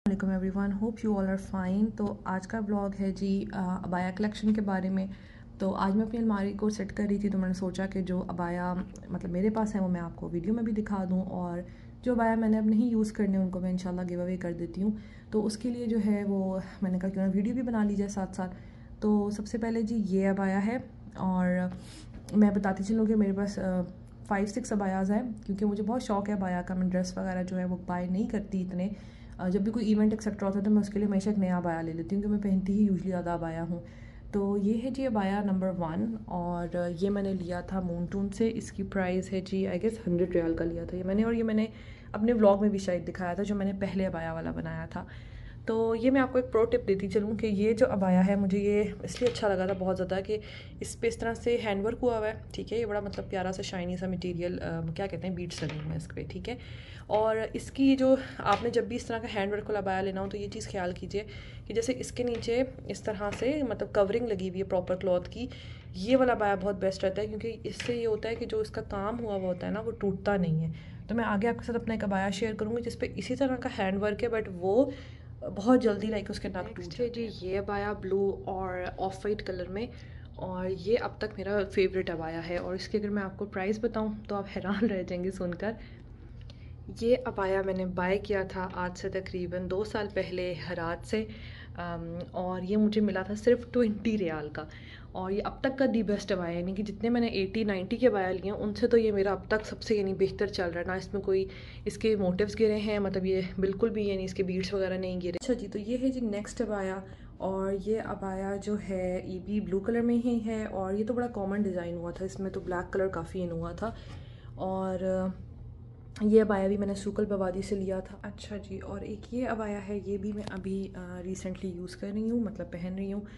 वालेकुम everyone, hope you all are fine. तो आज का ब्लॉग है जी अबाया कलेक्शन के बारे में। तो आज मैं अपनी अलमारी को सेट कर रही थी, तो मैंने सोचा कि जो अबाया मतलब मेरे पास है वो मैं आपको वीडियो में भी दिखा दूं, और जो अबाया मैंने अब नहीं यूज़ करने उनको मैं इंशाल्लाह गिव अवे कर देती हूँ। तो उसके लिए जो है वो मैंने कहा क्यों ना वीडियो भी बना ली जाए साथ साथ। तो सबसे पहले जी ये अबाया है, और मैं बताती चलूँ कि मेरे पास 5-6 अबायाज़ हैं, क्योंकि मुझे बहुत शौक है अबाया का। मैं ड्रेस वगैरह जो है वो बाय नहीं करती इतने, जब भी कोई इवेंट एक्सेट्रा होता है तो मैं उसके लिए हमेशा एक नया अबाया ले लेती हूँ, क्योंकि मैं पहनती ही यूजली ज़्यादा अबाया हूँ। तो ये है जी अबाया नंबर 1, और ये मैंने लिया था मून टून से। इसकी प्राइस है जी आई गेस 100 रियाल का लिया था ये मैंने, और ये मैंने अपने व्लॉग में भी शायद दिखाया था जो मैंने पहले अबाया वाला बनाया था। तो ये मैं आपको एक प्रो टिप देती चलूँ कि ये जो अबाया है मुझे ये इसलिए अच्छा लगा था बहुत ज़्यादा कि इस पर इस तरह से हैंडवर्क हुआ हुआ है, ठीक है। ये बड़ा मतलब प्यारा सा शाइनी सा मटेरियल, क्या कहते हैं, बीड्स लगे हुए हैं इस पर, ठीक है। और इसकी जो आपने जब भी इस तरह का हैंडवर्क वाला अबाया लेना हो तो ये चीज़ ख्याल कीजिए कि जैसे इसके नीचे इस तरह से मतलब कवरिंग लगी हुई है प्रॉपर क्लॉथ की, ये वाला अबाया बहुत बेस्ट रहता है, क्योंकि इससे ये होता है कि जो इसका काम हुआ हुआ होता है ना वो टूटता नहीं है। तो मैं आगे आपके साथ अपना एक अबाया शेयर करूँगी जिस पे इसी तरह का हैंडवर्क है, बट वो बहुत जल्दी लाइक उसके नाक टूट जाते हैं। जी ये अबाया ब्लू और ऑफ वाइट कलर में, और ये अब तक मेरा फेवरेट अबाया है। और इसकी अगर मैं आपको प्राइस बताऊं तो आप हैरान रह जाएंगे सुनकर। ये अबाया मैंने बाय किया था आज से तकरीबन 2 साल पहले हरात से, और ये मुझे मिला था सिर्फ 20 रियाल का। और ये अब तक का दी बेस्ट अबाया, यानी कि जितने मैंने 80-90 के अबाया लिए हैं उनसे तो ये मेरा अब तक सबसे यानी बेहतर चल रहा है ना। इसमें कोई इसके मोटिव्स गिरे हैं, मतलब ये बिल्कुल भी यानी इसके बीड्स वगैरह नहीं गिरे। अच्छा जी, तो ये है जी नेक्स्ट अबाया, और ये अबाया जो है ये भी ब्लू कलर में ही है, और ये तो बड़ा कॉमन डिज़ाइन हुआ था, इसमें तो ब्लैक कलर काफ़ी इन हुआ था। और ये अबाया भी मैंने सूकल बवादी से लिया था। अच्छा जी, और एक ये अबाया है, ये भी मैं अभी रिसेंटली यूज़ कर रही हूँ, मतलब पहन रही हूँ,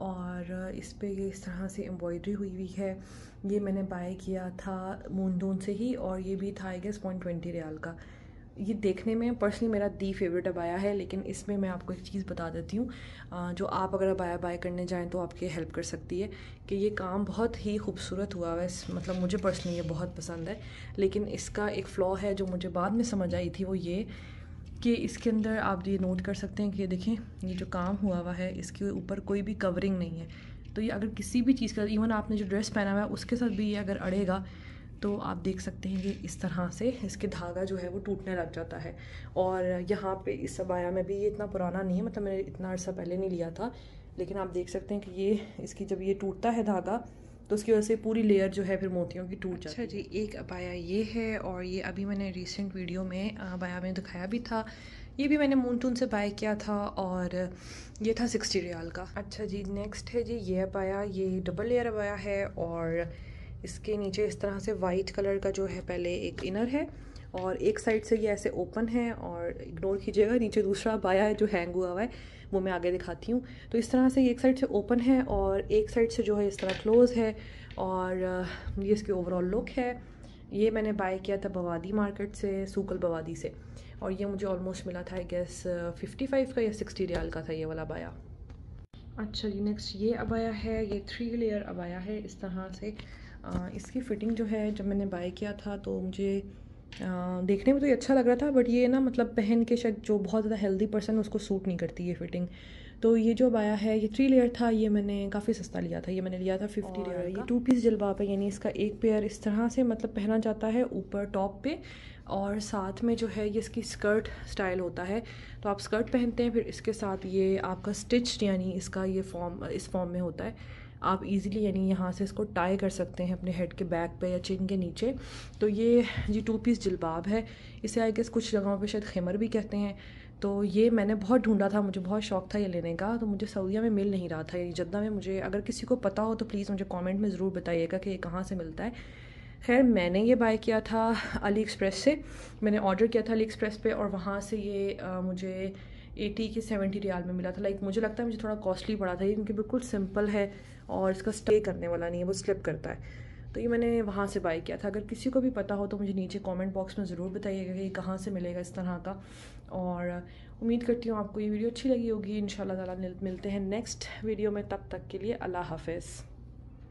और इस पे ये इस तरह से एम्ब्रॉयडरी हुई हुई है। ये मैंने बाय किया था मूनदून से ही, और ये भी था आई गेस 120 रियाल का। ये देखने में पर्सनली मेरा दी फेवरेट अबाया है, लेकिन इसमें मैं आपको एक चीज़ बता देती हूँ जो आप अगर अबाया बाय करने जाएं तो आपकी हेल्प कर सकती है, कि ये काम बहुत ही खूबसूरत हुआ है। मतलब मुझे पर्सनली ये बहुत पसंद है, लेकिन इसका एक फ़्लॉ है जो मुझे बाद में समझ आई थी, वो ये कि इसके अंदर आप ये नोट कर सकते हैं कि ये देखें, ये जो काम हुआ हुआ है इसके ऊपर कोई भी कवरिंग नहीं है। तो ये अगर किसी भी चीज़ का, इवन आपने जो ड्रेस पहना हुआ है उसके साथ भी ये अगर अड़ेगा तो आप देख सकते हैं कि इस तरह से इसके धागा जो है वो टूटने लग जाता है। और यहाँ पे इस अबाया में भी ये इतना पुराना नहीं है, मतलब मैंने इतना अर्सा पहले नहीं लिया था, लेकिन आप देख सकते हैं कि ये इसकी जब ये टूटता है धागा तो उसकी वजह से पूरी लेयर जो है फिर मोतियों की टूट जाती है। अच्छा जी, एक अबाया ये है, और ये अभी मैंने रिसेंट वीडियो में अबाया में दिखाया भी था। ये भी मैंने मूनटून से बाय किया था, और ये था 60 रियाल का। अच्छा जी, नेक्स्ट है जी ये अबाया, ये डबल लेयर अबाया है, और इसके नीचे इस तरह से वाइट कलर का जो है पहले एक इनर है, और एक साइड से ये ऐसे ओपन है, और इग्नोर कीजिएगा नीचे दूसरा अबाया है जो हैंग हुआ हुआ है, वो मैं आगे दिखाती हूँ। तो इस तरह से ये एक साइड से ओपन है और एक साइड से जो है इस तरह क्लोज़ है, और ये इसकी ओवरऑल लुक है। ये मैंने बाय किया था बवादी मार्केट से, सूकल बवादी से, और ये मुझे ऑलमोस्ट मिला था आई गेस 55 का या 60 रियाल का था ये वाला अबाया। अच्छा जी, नेक्स्ट ये अबाया है, ये 3 लेयर अबाया है इस तरह से। इसकी फ़िटिंग जो है जब मैंने बाय किया था तो मुझे देखने में तो ये अच्छा लग रहा था, बट ये ना मतलब पहन के शायद जो बहुत ज़्यादा हेल्दी पर्सन उसको सूट नहीं करती ये फ़िटिंग। तो ये जो अबाया है ये 3 लेयर था, ये मैंने काफ़ी सस्ता लिया था, ये मैंने लिया था 50 रियाल का। ये 2 पीस जलबाब है, यानी इसका एक पेयर इस तरह से मतलब पहना जाता है ऊपर टॉप पे, और साथ में जो है ये इसकी स्कर्ट स्टाइल होता है। तो आप स्कर्ट पहनते हैं, फिर इसके साथ ये आपका स्टिच यानी इसका ये फॉर्म इस फॉर्म में होता है। आप इजीली यानी यहाँ से इसको टाई कर सकते हैं अपने हेड के बैक पे या चिन के नीचे। तो ये 2 पीस जिलबाब है, इसे आई गेस कुछ जगहों पे शायद खैमर भी कहते हैं। तो ये मैंने बहुत ढूंढा था, मुझे बहुत शौक था ये लेने का, तो मुझे सऊदीया में मिल नहीं रहा था, यानी जद्दा में। मुझे अगर किसी को पता हो तो प्लीज़ मुझे कमेंट में ज़रूर बताइएगा कि ये कहाँ से मिलता है। खैर मैंने ये बाय किया था अली एक्सप्रेस से, मैंने ऑर्डर किया था अली एक्सप्रेस पे, और वहाँ से ये मुझे 80 के 70 रियाल में मिला था। लाइक मुझे लगता है मुझे थोड़ा कॉस्टली पड़ा था ये, क्योंकि बिल्कुल सिंपल है और इसका स्टे करने वाला नहीं है, वो स्लिप करता है। तो ये मैंने वहाँ से बाय किया था। अगर किसी को भी पता हो तो मुझे नीचे कमेंट बॉक्स में ज़रूर बताइएगा कि ये कहाँ से मिलेगा इस तरह का। और उम्मीद करती हूँ आपको ये वीडियो अच्छी लगी होगी। इंशाल्लाह ताला मिलते हैं नेक्स्ट वीडियो में, तब तक के लिए अल्लाह हाफ़िज़।